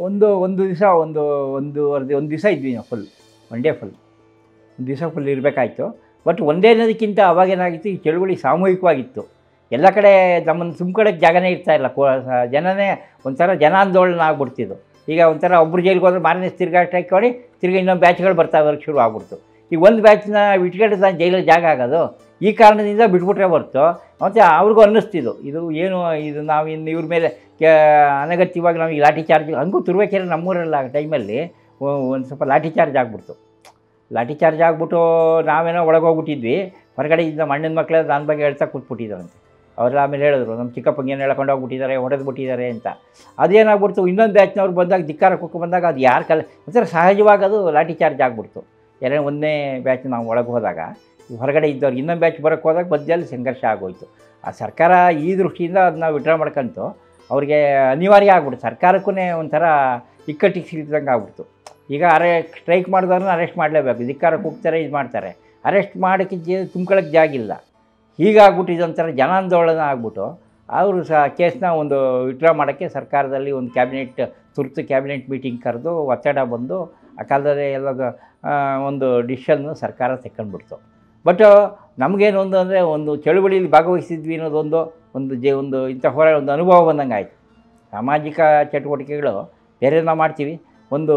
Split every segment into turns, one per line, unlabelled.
ಒಂದು ದಿವಸ ಒಂದು ದಿವಸ ಇದ್ವಿ ನಾವು ಫುಲ್, ಒನ್ ಡೇ ಫುಲ್, ಒಂದು ದಿವಸ ಫುಲ್ ಇರಬೇಕಾಯ್ತು. ಬಟ್ ಒಂದೇ ಅನ್ನೋದಕ್ಕಿಂತ ಅವಾಗೇನಾಗಿತ್ತು, ಈ ಚಳುವಳಿ ಸಾಮೂಹಿಕವಾಗಿತ್ತು. ಎಲ್ಲ ಕಡೆ ನಮ್ಮನ್ನು ತುಂಬ್ಕೊಳ್ಳೋಕ್ಕೆ ಜಾಗನೇ ಇರ್ತಾಯಿಲ್ಲ, ಜನನೇ ಒಂಥರ ಜನಾಂದೋಲನ ಆಗ್ಬಿಡ್ತಿದ್ದು. ಈಗ ಒಂಥರ ಒಬ್ಬರು ಜೈಲಿಗೆ ಹೋದ್ರೆ ಮಾರನೇ ತಿರ್ಗಾ ಸ್ಟ್ರೈಕ್ ಮಾಡಿ ತಿರ್ಗಿ ಇನ್ನೊಂದು ಬ್ಯಾಚ್ಗಳು ಬರ್ತಾವ್ರಿಗೆ ಶುರು ಆಗ್ಬಿಡ್ತು. ಈಗ ಒಂದು ಬ್ಯಾಚ್ನ ಬಿಟ್ಕೊಂಡು ನಾನು ಜೈಲಲ್ಲಿ ಜಾಗ ಆಗೋದು ಈ ಕಾರಣದಿಂದ ಬಿಟ್ಬಿಟ್ರೆ ಹೊರ್ತು. ಮತ್ತು ಅವ್ರಿಗೂ ಅನ್ನಿಸ್ತಿದ್ದು ಇದು ನಾವು ಇನ್ನು ಇವ್ರ ಮೇಲೆ ಅನಗತ್ಯವಾಗಿ ನಾವು ಈ ಲಾಠಿ ಚಾರ್ಜ್ ಹಂಗೂ ತುರ್ಬೇಕೆರೆ ನಮ್ಮೂರಲ್ಲ ಆ ಟೈಮಲ್ಲಿ ಒಂದು ಸ್ವಲ್ಪ ಲಾಠಿ ಚಾರ್ಜ್ ಆಗಿಬಿಡ್ತು. ಲಾಠಿ ಚಾರ್ಜ್ ಆಗಿಬಿಟ್ಟು ನಾವೇನೋ ಒಳಗೋಗ್ಬಿಟ್ಟಿದ್ವಿ, ಹೊರಗಡೆ ಇದ್ದ ಮಣ್ಣಿನ ಮಕ್ಕಳೆಲ್ಲ ನನ್ನ ಬಗ್ಗೆ ಹೇಳ್ತಾ ಕೂತ್ಬಿಟ್ಟಿದ್ದಾರಂತೆ. ಅವರೆಲ್ಲ ಆಮೇಲೆ ಹೇಳಿದ್ರು, ನಮ್ಮ ಚಿಕ್ಕಪ್ಪಂಗೆ ಏನು ಹೇಳ್ಕೊಂಡು ಹೋಗ್ಬಿಟ್ಟಿದ್ದಾರೆ, ಹೊಡೆದ್ಬಿಟ್ಟಿದ್ದಾರೆ ಅಂತ. ಅದೇನಾಗ್ಬಿಡ್ತು, ಇನ್ನೊಂದು ಬ್ಯಾಚ್ನವ್ರು ಬಂದಾಗ ಧಿಕ್ಕಾರ ಕುಕ್ಕ ಬಂದಾಗ ಅದು ಯಾರು ಒಂಥರ ಸಹಜವಾಗಿ ಅದು ಲಾಠಿ ಚಾರ್ಜ್ ಆಗಿಬಿಡ್ತು. ಒಂದನೇ ಬ್ಯಾಚ್ ನಾವು ಒಳಗೆ ಹೋದಾಗ ಹೊರಗಡೆ ಇದ್ದವ್ರು ಇನ್ನೊಂದು ಬ್ಯಾಚ್ ಬರೋಕ್ಕೆ ಹೋದಾಗ ಮಧ್ಯದಲ್ಲಿ ಸಂಘರ್ಷ ಆಗೋಯ್ತು. ಆ ಸರ್ಕಾರ ಈ ದೃಷ್ಟಿಯಿಂದ ಅದನ್ನ ವಿಡ್ರಾ ಮಾಡ್ಕೊಂತು ಅವ್ರಿಗೆ ಅನಿವಾರ್ಯ ಆಗ್ಬಿಡ್ತು. ಸರ್ಕಾರಕ್ಕೂ ಒಂಥರ ಇಕ್ಕಟ್ಟಿಗೆ ಸಿಕ್ಕಿದಂಗೆ ಆಗ್ಬಿಡ್ತು. ಈಗ ಸ್ಟ್ರೈಕ್ ಮಾಡಿದವ್ರನ್ನ ಅರೆಸ್ಟ್ ಮಾಡಲೇಬೇಕು, ಧಿಕ್ಕಾರಕ್ಕೆ ಹೋಗ್ತಾರೆ, ಇದು ಮಾಡ್ತಾರೆ. ಅರೆಸ್ಟ್ ಮಾಡೋಕ್ಕೆ ತುಂಬ್ಕೊಳ್ಳೋಕ್ಕೆ ಜಾಗಿಲ್ಲ. ಹೀಗಾಗ್ಬಿಟ್ಟು ಇದೊಂಥರ ಜನಾಂದೋಲನ ಆಗ್ಬಿಟ್ಟು ಅವರು ಕೇಸ್ನ ಒಂದು ವಿಡ್ರಾ ಮಾಡೋಕ್ಕೆ ಸರ್ಕಾರದಲ್ಲಿ ಒಂದು ತುರ್ತು ಕ್ಯಾಬಿನೆಟ್ ಮೀಟಿಂಗ್ ಕರೆದು ಒತ್ತಡ ಬಂದು ಆ ಕಾಲದಲ್ಲಿ ಎಲ್ಲ ಒಂದು ಡಿಸಿಷನ್ನು ಸರ್ಕಾರ ತೆಕ್ಕೊಂಡ್ಬಿಡ್ತು. ಬಟ್ ನಮಗೇನು ಒಂದು ಚಳುವಳಿಯಲ್ಲಿ ಭಾಗವಹಿಸಿದ್ವಿ ಅನ್ನೋದೊಂದು ಇಂಥ ಒಂದು ಅನುಭವ ಬಂದಂಗೆ ಆಯಿತು. ಸಾಮಾಜಿಕ ಚಟುವಟಿಕೆಗಳು ಬೇರೆ ನಾವು ಮಾಡ್ತೀವಿ, ಒಂದು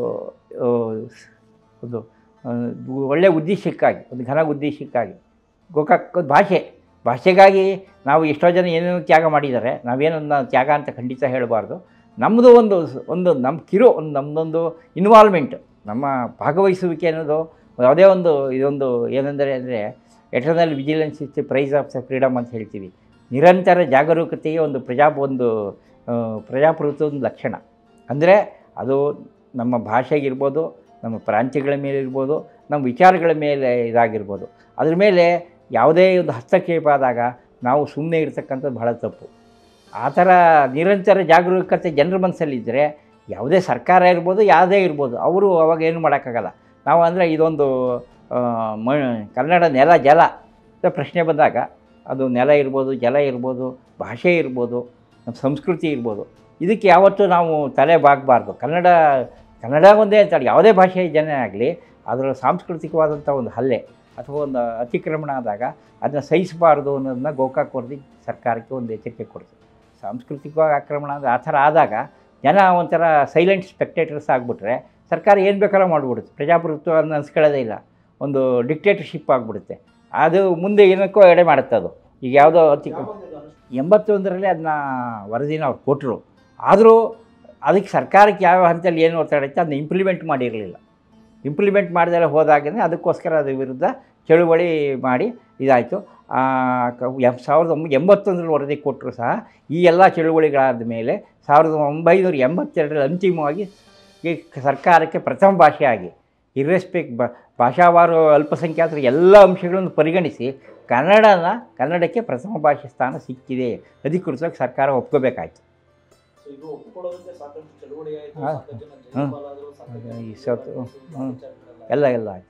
ಒಳ್ಳೆಯ ಉದ್ದೇಶಕ್ಕಾಗಿ, ಒಂದು ಘನ ಉದ್ದೇಶಕ್ಕಾಗಿ ಗೋಕಾಕ್ ಭಾಷೆಗಾಗಿ ನಾವು ಎಷ್ಟೋ ಜನ ಏನೇನೋ ತ್ಯಾಗ ಮಾಡಿದ್ದಾರೆ. ನಾವೇನನ್ನ ತ್ಯಾಗ ಅಂತ ಖಂಡಿತ ಹೇಳಬಾರ್ದು. ನಮ್ಮದು ಒಂದು ನಮ್ಮದೊಂದು ಇನ್ವಾಲ್ವ್ಮೆಂಟ್, ನಮ್ಮ ಭಾಗವಹಿಸುವಿಕೆ ಅನ್ನೋದು ಯಾವುದೇ ಇದೊಂದು ಏನೆಂದರೆ eternal vigilance is the price of the freedom ಅಂತ ಹೇಳ್ತೀವಿ. ನಿರಂತರ ಜಾಗರೂಕತೆಯೇ ಒಂದು ಪ್ರಜಾಪ್ರಭುತ್ವದ ಒಂದು ಲಕ್ಷಣ. ಅಂದರೆ ಅದು ನಮ್ಮ ಭಾಷೆಗಿರ್ಬೋದು, ನಮ್ಮ ಪ್ರಾಂತ್ಯಗಳ ಮೇಲೆ ಇರ್ಬೋದು, ನಮ್ಮ ವಿಚಾರಗಳ ಮೇಲೆ ಇದಾಗಿರ್ಬೋದು. ಅದ್ರ ಮೇಲೆ ಯಾವುದೇ ಒಂದು ಹಸ್ತಕ್ಷೇಪ ಆದಾಗ ನಾವು ಸುಮ್ಮನೆ ಇರ್ತಕ್ಕಂಥದ್ದು ಬಹಳ ತಪ್ಪು. ಆ ಥರ ನಿರಂತರ ಜಾಗರೂಕತೆ ಜನರ ಮನಸ್ಸಲ್ಲಿದ್ದರೆ ಯಾವುದೇ ಸರ್ಕಾರ ಇರ್ಬೋದು, ಯಾವುದೇ ಇರ್ಬೋದು, ಅವರು ಅವಾಗ ಏನು ಮಾಡೋಕ್ಕಾಗಲ್ಲ. ನಾವು ಅಂದರೆ ಇದೊಂದು ಕನ್ನಡ ನೆಲ ಜಲ ಅಂತ ಪ್ರಶ್ನೆ ಬಂದಾಗ ಅದು ನೆಲ ಇರ್ಬೋದು, ಜಲ ಇರ್ಬೋದು, ಭಾಷೆ ಇರ್ಬೋದು, ನಮ್ಮ ಸಂಸ್ಕೃತಿ ಇರ್ಬೋದು, ಇದಕ್ಕೆ ಯಾವತ್ತೂ ನಾವು ತಲೆ ಬಾಗಬಾರ್ದು. ಕನ್ನಡ ಒಂದೇ ಅಂತ ಯಾವುದೇ ಭಾಷೆಯ ಜನ ಆಗಲಿ ಅದರ ಸಾಂಸ್ಕೃತಿಕವಾದಂಥ ಒಂದು ಹಲ್ಲೆ ಅಥವಾ ಒಂದು ಅತಿಕ್ರಮಣ ಆದಾಗ ಅದನ್ನು ಸಹಿಸಬಾರ್ದು ಅನ್ನೋದನ್ನ ಗೋಕಾಕ್ ವರದಿ ಸರ್ಕಾರಕ್ಕೆ ಒಂದು ಎಚ್ಚರಿಕೆ ಕೊಡ್ತದೆ. ಸಾಂಸ್ಕೃತಿಕವಾಗಿ ಆಕ್ರಮಣ ಅಂದರೆ ಆ ಥರ ಆದಾಗ ಜನ ಒಂಥರ ಸೈಲೆಂಟ್ ಸ್ಪೆಕ್ಟೇಟರ್ಸ್ ಆಗಿಬಿಟ್ರೆ ಸರ್ಕಾರ ಏನು ಬೇಕಾದ್ರೂ ಮಾಡಿಬಿಡುತ್ತೆ. ಪ್ರಜಾಪ್ರಭುತ್ವ ಅದನ್ನ ಅನ್ಸ್ಕೊಳ್ಳೋದೇ ಇಲ್ಲ, ಒಂದು ಡಿಕ್ಟೇಟರ್ಶಿಪ್ ಆಗಿಬಿಡುತ್ತೆ. ಅದು ಮುಂದೆ ಏನಕ್ಕೋ ಎಡೆ ಮಾಡುತ್ತೆ. ಅದು ಈಗ ಯಾವುದೋ 81ರಲ್ಲಿ ಅದನ್ನ ವರದಿನ ಅವ್ರು ಕೊಟ್ಟರು. ಆದರೂ ಅದಕ್ಕೆ ಸರ್ಕಾರಕ್ಕೆ ಯಾವ ಹಂತದಲ್ಲಿ ಏನು ಒತ್ತಡ ಇತ್ತು ಅದನ್ನ ಇಂಪ್ಲಿಮೆಂಟ್ ಮಾಡಿರಲಿಲ್ಲ. ಇಂಪ್ಲಿಮೆಂಟ್ ಮಾಡಿದೆಲ್ಲ ಹೋದಾಗೇ ಅದಕ್ಕೋಸ್ಕರ ಅದ್ರ ವಿರುದ್ಧ ಚಳುವಳಿ ಮಾಡಿ ಇದಾಯಿತು. 1981ರಲ್ಲಿ ವರದಿ ಕೊಟ್ಟರು ಸಹ ಈ ಎಲ್ಲ ಚಳುವಳಿಗಳಾದ ಮೇಲೆ 1982ರಲ್ಲಿ ಅಂತಿಮವಾಗಿ ಈ ಸರ್ಕಾರಕ್ಕೆ ಪ್ರಥಮ ಭಾಷೆಯಾಗಿ ಭಾಷಾವಾರು ಅಲ್ಪಸಂಖ್ಯಾತರ ಎಲ್ಲ ಅಂಶಗಳನ್ನು ಪರಿಗಣಿಸಿ ಕನ್ನಡಕ್ಕೆ ಪ್ರಥಮ ಭಾಷೆ ಸ್ಥಾನ ಸಿಕ್ಕಿದೆ ಅಧಿಕೃತವಾಗಿ ಸರ್ಕಾರ ಒಪ್ಕೋಬೇಕಾಯ್ತು. ಎಲ್ಲ ಆಯಿತು.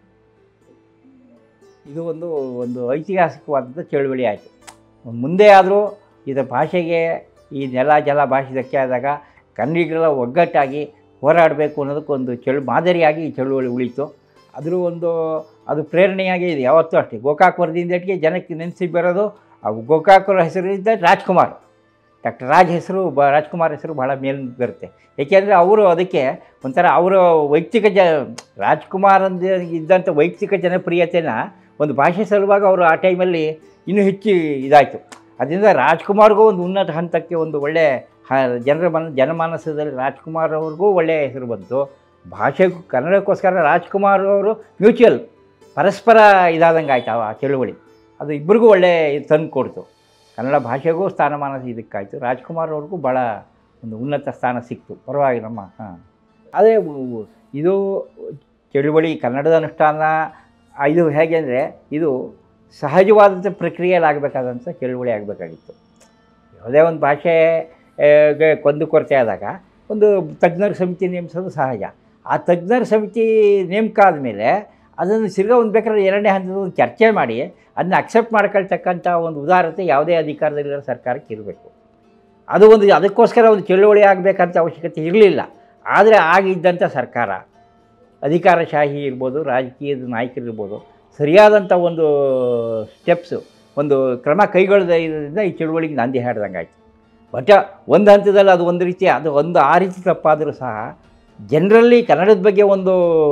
ಇದು ಒಂದು ಐತಿಹಾಸಿಕವಾದಂಥ ಚಳುವಳಿ ಆಯಿತು. ಮುಂದೆ ಆದರೂ ಇದರ ಭಾಷೆಗೆ ಈ ನೆಲ ಜಲ ಭಾಷೆ ಧಕ್ಕೆ ಆದಾಗ ಕನ್ನಡಿಗರೆಲ್ಲ ಒಗ್ಗಟ್ಟಾಗಿ ಹೋರಾಡಬೇಕು ಅನ್ನೋದಕ್ಕೊಂದು ಮಾದರಿಯಾಗಿ ಈ ಚಳುವಳಿ ಉಳಿತು. ಅದು ಪ್ರೇರಣೆಯಾಗಿ ಇದೆ ಯಾವತ್ತೂ ಅಷ್ಟೇ. ಗೋಕಾಕ್ ವರದಿಯಿಂದಟ್ಟಿಗೆ ಜನಕ್ಕೆ ನೆನೆಸಿ ಬರೋದು ಗೋಕಾಕರ ಹೆಸರಿದ್ದ ರಾಜ್ಕುಮಾರ್, ಡಾಕ್ಟರ್ ರಾಜ್ಕುಮಾರ್ ಹೆಸರು ಭಾಳ ಮೇಲೆ ಬರುತ್ತೆ. ಏಕೆಂದರೆ ಅವರು ಅದಕ್ಕೆ ಒಂಥರ ಅವರ ವೈಯಕ್ತಿಕ ರಾಜ್ಕುಮಾರ್ ಇದ್ದಂಥ ವೈಯಕ್ತಿಕ ಜನಪ್ರಿಯತೆನ ಒಂದು ಭಾಷೆ ಸಲುವಾಗಿ ಅವರು ಆ ಟೈಮಲ್ಲಿ ಇನ್ನೂ ಹೆಚ್ಚು ಇದಾಯಿತು. ಅದರಿಂದ ರಾಜ್ಕುಮಾರ್ಗೂ ಒಂದು ಉನ್ನತ ಹಂತಕ್ಕೆ ಒಂದು ಒಳ್ಳೆಯ ಜನಮಾನಸದಲ್ಲಿ ರಾಜ್ಕುಮಾರ್ ಅವ್ರಿಗೂ ಒಳ್ಳೆಯ ಹೆಸರು ಬಂತು. ಭಾಷೆಗೂ ಕನ್ನಡಕ್ಕೋಸ್ಕರ ರಾಜ್ಕುಮಾರ್ ಅವರು ಮ್ಯೂಚುವಲ್ ಪರಸ್ಪರ ಇದಾದಂಗೆ ಆಯ್ತು ಆ ಚಳುವಳಿ. ಅದು ಇಬ್ಬರಿಗೂ ಒಳ್ಳೆ ತಂದು ಕೊಡ್ತು. ಕನ್ನಡ ಭಾಷೆಗೂ ಸ್ಥಾನಮಾನ ಇದಕ್ಕಾಯಿತು. ರಾಜ್ಕುಮಾರ್ ಅವ್ರಿಗೂ ಭಾಳ ಒಂದು ಉನ್ನತ ಸ್ಥಾನ ಸಿಕ್ತು. ಪರವಾಗಿ ಆದರೆ ಇದು ಚಳುವಳಿ ಕನ್ನಡದ ಅನುಷ್ಠಾನ ಇದು ಹೇಗೆ ಅಂದರೆ ಇದು ಸಹಜವಾದಂಥ ಪ್ರಕ್ರಿಯೆಯಲ್ಲಿ ಆಗಬೇಕಾದಂಥ ಚಳುವಳಿ ಆಗಬೇಕಾಗಿತ್ತು. ಯಾವುದೇ ಒಂದು ಭಾಷೆಗೆ ಕೊರತೆ ಆದಾಗ ಒಂದು ತಜ್ಞರ ಸಮಿತಿ ನೇಮಿಸೋದು ಸಹಜ. ಆ ತಜ್ಞರ ಸಮಿತಿ ನೇಮಕ ಆದಮೇಲೆ ಅದನ್ನು ಒಂದು ಬೇಕಾದ್ರೆ ಎರಡನೇ ಹಂತದ ಒಂದು ಚರ್ಚೆ ಮಾಡಿ ಅದನ್ನ ಅಕ್ಸೆಪ್ಟ್ ಮಾಡ್ಕೊಳ್ತಕ್ಕಂಥ ಒಂದು ಉದಾರತೆ ಯಾವುದೇ ಅಧಿಕಾರದಲ್ಲಿರೋ ಸರ್ಕಾರಕ್ಕೆ ಇರಬೇಕು. ಅದಕ್ಕೋಸ್ಕರ ಒಂದು ಚಳುವಳಿ ಆಗಬೇಕಂತ ಅವಶ್ಯಕತೆ ಇರಲಿಲ್ಲ. ಆದರೆ ಆಗಿದ್ದಂಥ ಸರ್ಕಾರ, ಅಧಿಕಾರಶಾಹಿ ಇರ್ಬೋದು, ರಾಜಕೀಯದ ನಾಯಕರಿರ್ಬೋದು, ಸರಿಯಾದಂಥ ಒಂದು ಸ್ಟೆಪ್ಸು, ಒಂದು ಕ್ರಮ ಕೈಗೊಳ್ಳೋದ್ರಿಂದ ಈ ಚಳುವಳಿಗೆ ನಾಂದಿ ಹಾಡ್ದಂಗೆ ಆಯಿತು. ಬಟ್ ಒಂದು ಹಂತದಲ್ಲಿ ಅದು ಒಂದು ರೀತಿ, ಅದು ಒಂದು ಆ ರೀತಿ ತಪ್ಪಾದರೂ ಸಹ ಜನರಲ್ಲಿ ಕನ್ನಡದ ಬಗ್ಗೆ ಒಂದು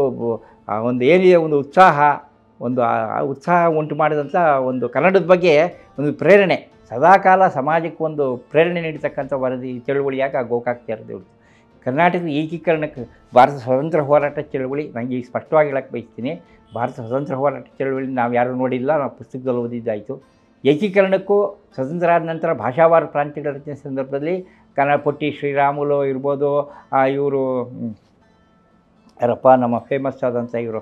ಏನಿದೆ ಒಂದು ಉತ್ಸಾಹ, ಒಂದು ಉತ್ಸಾಹ ಉಂಟು ಮಾಡಿದಂಥ ಒಂದು ಕನ್ನಡದ ಬಗ್ಗೆ ಒಂದು ಪ್ರೇರಣೆ, ಸದಾಕಾಲ ಸಮಾಜಕ್ಕೆ ಒಂದು ಪ್ರೇರಣೆ ನೀಡತಕ್ಕಂಥ ವರದಿ ಚಳುವಳಿಯಾಗ ಗೋಕಾಕ್ ಚಳವಳಿ. ಕರ್ನಾಟಕದ ಏಕೀಕರಣಕ್ಕೆ ಭಾರತ ಸ್ವತಂತ್ರ ಹೋರಾಟ ಚಳುವಳಿ, ನನಗೆ ಈಗ ಸ್ಪಷ್ಟವಾಗಿ ಹೇಳಕ್ಕೆ ಬಯಸ್ತೀನಿ, ಭಾರತ ಸ್ವತಂತ್ರ ಹೋರಾಟ ಚಳುವಳಿ ನಾವು ಯಾರೂ ನೋಡಿಲ್ಲ, ನಾವು ಪುಸ್ತಕದಲ್ಲಿ ಓದಿದ್ದಾಯಿತು. ಏಕೀಕರಣಕ್ಕೂ ಸ್ವತಂತ್ರ ಆದ ನಂತರ ಭಾಷಾವಾರ ಪ್ರಾಂತ್ಯಗಳ ರಚನೆ ಸಂದರ್ಭದಲ್ಲಿ ಕನ್ನಡ ಪೊಟ್ಟಿ ಶ್ರೀರಾಮುಲು ಇರ್ಬೋದು, ಇವರು ಯಾರಪ್ಪ ನಮ್ಮ ಫೇಮಸ್ ಆದಂಥ ಇವರು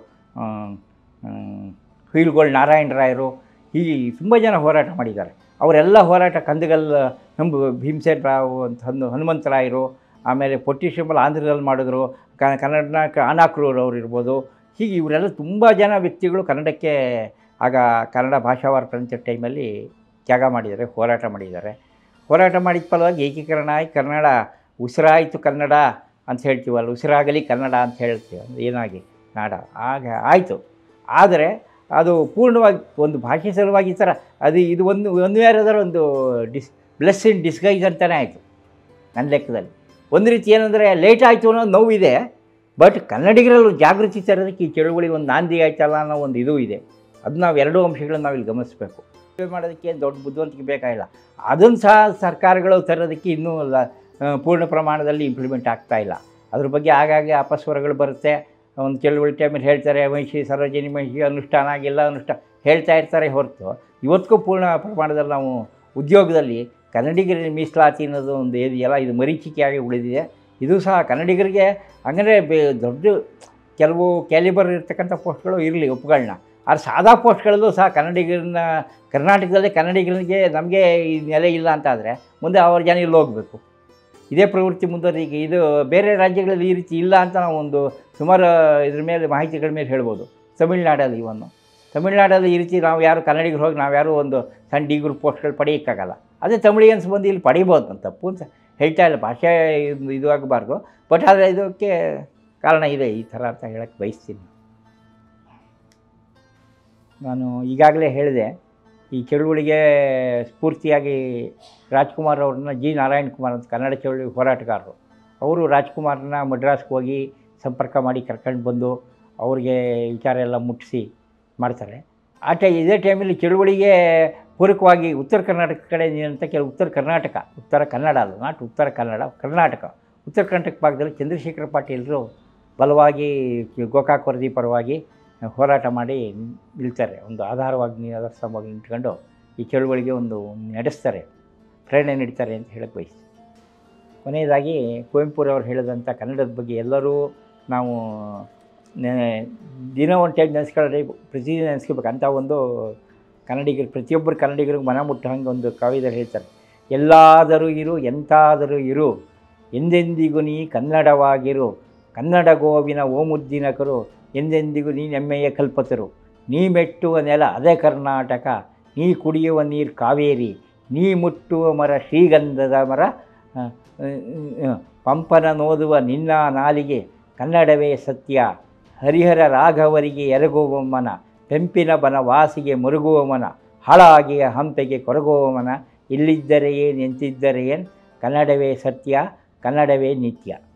ಹುಯಿಲ್ಗೋಳ್ ನಾರಾಯಣ ರಾಯರು, ಹೀಗೆ ತುಂಬ ಜನ ಹೋರಾಟ ಮಾಡಿದ್ದಾರೆ. ಅವರೆಲ್ಲ ಹೋರಾಟ ಕಂದಗಲ್ ನಮ್ಮ ಭೀಮಸೇನ್ ರಾವ್ ಅಂತ ಹನುಮಂತರಾಯರು, ಆಮೇಲೆ ಪೊಟ್ಟಿ ಶ್ರೀರಾಮುಲು ಆಂಧ್ರದಲ್ಲಿ ಮಾಡಿದ್ರು, ಕನ್ನಡ ಅನಾಕ್ರೂರವ್ರು ಇರ್ಬೋದು. ಹೀಗೆ ಇವರೆಲ್ಲ ತುಂಬ ಜನ ವ್ಯಕ್ತಿಗಳು ಕನ್ನಡಕ್ಕೆ ಆಗ ಕನ್ನಡ ಭಾಷಾವಾರ ಪ್ರಾಂತ್ಯ ಟೈಮಲ್ಲಿ ತ್ಯಾಗ ಮಾಡಿದ್ದಾರೆ, ಹೋರಾಟ ಮಾಡಿದ್ದಾರೆ. ಹೋರಾಟ ಮಾಡಿದ ಫಲವಾಗಿ ಏಕೀಕರಣ ಆಗಿ ಕನ್ನಡ ಉಸಿರಾಯಿತು ಕನ್ನಡ ಅಂತ ಹೇಳ್ತೀವಲ್ಲ, ಉಸಿರಾಗಲಿ ಕನ್ನಡ ಅಂತ ಹೇಳ್ತೀವಿ, ಅದು ಏನಾಗಿ ನಾಡ ಆಗ ಆಯಿತು. ಆದರೆ ಅದು ಪೂರ್ಣವಾಗಿ ಒಂದು ಭಾಷೆ ಸಲುವಾಗಿ ಈ ಥರ ಅದು ಇದು ಒಂದು ಯಾರಾದರೂ ಒಂದು ಬ್ಲೆಸ್ ಇನ್ ಡಿಸ್ಗೈಸ್ ಅಂತಲೇ ಆಯಿತು ನನ್ನ ಲೆಕ್ಕದಲ್ಲಿ. ಒಂದು ರೀತಿ ಏನಂದರೆ ಲೇಟ್ ಆಯಿತು ಅನ್ನೋ ನೋವಿದೆ, ಬಟ್ ಕನ್ನಡಿಗರಲ್ಲೂ ಜಾಗೃತಿ ತರೋದಕ್ಕೆ ಈ ಚಳುವಳಿ ಒಂದು ನಾಂದಿ ಆಯ್ತಲ್ಲ ಅನ್ನೋ ಒಂದು ಇದು ಇದೆ. ಅದು ನಾವು ಎರಡೂ ಅಂಶಗಳನ್ನು ನಾವಿಲ್ಲಿ ಗಮನಿಸಬೇಕು. ಮಾಡೋದಕ್ಕೆ ದೊಡ್ಡ ಬುದ್ಧಿವಂತಿಕೆ ಬೇಕಾಗಿಲ್ಲ, ಅದನ್ನು ಸಹ ಸರ್ಕಾರಗಳು ತರೋದಕ್ಕೆ ಇನ್ನೂ ಪೂರ್ಣ ಪ್ರಮಾಣದಲ್ಲಿ ಇಂಪ್ಲಿಮೆಂಟ್ ಆಗ್ತಾಯಿಲ್ಲ. ಅದ್ರ ಬಗ್ಗೆ ಆಗಾಗ್ಗೆ ಅಪಸ್ವರಗಳು ಬರುತ್ತೆ. ಒಂದು ಚಳುವಳಿ ಟೈಮಲ್ಲಿ ಹೇಳ್ತಾರೆ ಮಹಿಷಿ ಸರೋಜಿನಿ ಮಹಿಷಿ ಅನುಷ್ಠಾನ ಆಗಿಲ್ಲ, ಹೇಳ್ತಾ ಇರ್ತಾರೆ ಹೊರತು ಇವತ್ತಿಗೂ ಪೂರ್ಣ ಪ್ರಮಾಣದಲ್ಲಿ ನಾವು ಉದ್ಯೋಗದಲ್ಲಿ ಕನ್ನಡಿಗರಿಗೆ ಮೀಸಲಾತಿ ಅನ್ನೋದು ಒಂದು ಇದೆಯಲ್ಲ, ಇದು ಮರೀಚಿಕೆಯಾಗಿ ಉಳಿದಿದೆ. ಇದು ಸಹ ಕನ್ನಡಿಗರಿಗೆ ಹಂಗಂದರೆ ದೊಡ್ಡ ಕೆಲವು ಕ್ಯಾಲಿಬರ್ ಇರ್ತಕ್ಕಂಥ ಪೋಸ್ಟ್ಗಳು ಇರಲಿ ಒಪ್ಪುಗಳನ್ನ, ಆದರೆ ಸಾದಾ ಪೋಸ್ಟ್ಗಳಲ್ಲೂ ಸಹ ಕನ್ನಡಿಗರನ್ನ ಕರ್ನಾಟಕದಲ್ಲೇ ಕನ್ನಡಿಗರಿಗೆ ನಮಗೆ ಈ ನೆಲೆ ಇಲ್ಲ ಅಂತಾದರೆ ಮುಂದೆ ಅವ್ರ ಜನ ಇಲ್ಲಿ ಹೋಗಬೇಕು. ಇದೇ ಪ್ರವೃತ್ತಿ ಮುಂದುವರಿಗೆ ಇದು ಬೇರೆ ರಾಜ್ಯಗಳಲ್ಲಿ ಈ ರೀತಿ ಇಲ್ಲ ಅಂತ ನಾವು ಒಂದು ಸುಮಾರು ಇದ್ರ ಮೇಲೆ ಮಾಹಿತಿಗಳ ಮೇಲೆ ಹೇಳ್ಬೋದು. ತಮಿಳ್ನಾಡಲ್ಲಿ ಈ ರೀತಿ ನಾವು ಯಾರು ಕನ್ನಡಿಗರು ಹೋಗಿ ನಾವು ಯಾರು ಒಂದು ಸಣ್ಣ ಡಿಗ್ರಿ ಪೋಸ್ಟ್ಗಳು ಪಡೆಯೋಕ್ಕಾಗಲ್ಲ. ಅದೇ ತಮಿಳಿಗನ್ಸ್ ಬಂದು ಇಲ್ಲಿ ಪಡಿಬೋದು ಅಂತ ತಪ್ಪು ಅಂತ ಹೇಳ್ತಾ ಇಲ್ಲ, ಭಾಷೆ ಇದು ಆಗಬಾರ್ದು. ಬಟ್ ಆದರೆ ಇದಕ್ಕೆ ಕಾರಣ ಇದೆ ಈ ಥರ ಅಂತ ಹೇಳಕ್ಕೆ ಬಯಸ್ತೀನಿ. ನಾನು ಈಗಾಗಲೇ ಹೇಳಿದೆ, ಈ ಚಳುವಳಿಗೆ ಸ್ಫೂರ್ತಿಯಾಗಿ ರಾಜ್ಕುಮಾರ್ ಅವ್ರನ್ನ ನಾರಾಯಣ್ ಕುಮಾರ್ ಅಂತ ಕನ್ನಡ ಚಳುವಳಿ ಹೋರಾಟಗಾರರು, ಅವರು ರಾಜ್ಕುಮಾರ್ನ ಮಡ್ರಾಸ್ಗೆ ಹೋಗಿ ಸಂಪರ್ಕ ಮಾಡಿ ಕರ್ಕೊಂಡು ಬಂದು ಅವ್ರಿಗೆ ವಿಚಾರ ಎಲ್ಲ ಮುಟ್ಟಿಸಿ ಮಾಡ್ತಾರೆ. ಇದೇ ಟೈಮಲ್ಲಿ ಚಳುವಳಿಗೆ ಪೂರಕವಾಗಿ ಉತ್ತರ ಕರ್ನಾಟಕ ಕಡೆ ಅಂತ ಕೆಲವು ಉತ್ತರ ಕನ್ನಡ ಅಲ್ಲ, ನಾಟ್ ಉತ್ತರ ಕನ್ನಡ, ಉತ್ತರ ಕರ್ನಾಟಕ ಭಾಗದಲ್ಲಿ ಚಂದ್ರಶೇಖರ ಪಾಟೀಲರು ಬಲವಾಗಿ ಗೋಕಾಕ್ ವರದಿ ಪರವಾಗಿ ಹೋರಾಟ ಮಾಡಿ ನಿಲ್ತಾರೆ. ಒಂದು ಆಧಾರವಾಗಿ ನಿಂತ್ಕೊಂಡು ಈ ಚಳುವಳಿಗೆ ಒಂದು ನಡೆಸ್ತಾರೆ, ಪ್ರೇರಣೆ ನೀಡ್ತಾರೆ ಅಂತ ಹೇಳಕ್ಕೆ ಬಯಸ್ತೀನಿ. ಕೊನೆಯದಾಗಿ ಕುವೆಂಪುರವ್ರು ಹೇಳಿದಂಥ ಕನ್ನಡದ ಬಗ್ಗೆ ಎಲ್ಲರೂ ನಾವು ದಿನ ಒಂದು ಟೈಮ್ ನೆನೆಸ್ಕೊಳ್ಳೋದೇ, ಪ್ರತಿದಿನ ನೆನೆಸ್ಕೋಬೇಕು ಅಂತ ಒಂದು ಕನ್ನಡಿಗರು, ಪ್ರತಿಯೊಬ್ಬರು ಕನ್ನಡಿಗರಿಗೆ ಮನ ಮುಟ್ಟೋ ಹಂಗೆ ಒಂದು ಕಾವ್ಯದಲ್ಲಿ ಹೇಳ್ತಾರೆ. ಎಲ್ಲಾದರೂ ಇರು ಎಂತಾದರೂ ಇರು, ಎಂದೆಂದಿಗೂ ನೀ ಕನ್ನಡವಾಗಿರು, ಕನ್ನಡ ಗೋವಿನ ಓಮುದ್ದಿನಕರು, ಎಂದೆಂದಿಗೂ ನೀ ನೆಮ್ಮೆಯ ಕಲ್ಪತರು, ನೀ ಮೆಟ್ಟುವ ನೆಲ ಅದೇ ಕರ್ನಾಟಕ, ನೀ ಕುಡಿಯುವ ನೀರು ಕಾವೇರಿ, ನೀ ಮುಟ್ಟುವ ಮರ ಶ್ರೀಗಂಧದ ಮರ, ಪಂಪನ ನೋದುವ ನಿನ್ನ ನಾಲಿಗೆ ಕನ್ನಡವೇ ಸತ್ಯ, ಹರಿಹರ ರಾಘವರಿಗೆ ಎರಗುವ ಮನ, ಪೆಂಪಿನ ಬನವಾಸಿಗೆ ಮರುಗುವ ಮನ, ಹಾಳಾಗಿಯ ಹಂಪೆಗೆ ಕೊರಗುವ ಮನ, ಇಲ್ಲಿದ್ದರೆ ಏನು ಎಂತಿದ್ದರೆ ಏನು, ಕನ್ನಡವೇ ಸತ್ಯ, ಕನ್ನಡವೇ ನಿತ್ಯ.